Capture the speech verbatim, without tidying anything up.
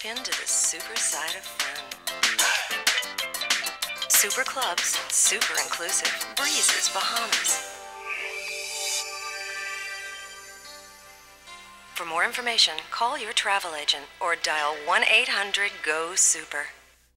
Step into the super side of fun. Super clubs, super inclusive, breezes, Bahamas. For more information, call your travel agent or dial one eight hundred GO SUPER.